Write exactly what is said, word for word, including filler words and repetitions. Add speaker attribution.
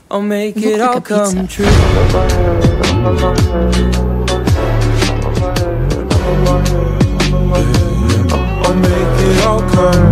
Speaker 1: I'll make
Speaker 2: Look
Speaker 1: it
Speaker 2: like
Speaker 1: all
Speaker 2: a pizza.
Speaker 1: come true. I'll make it all come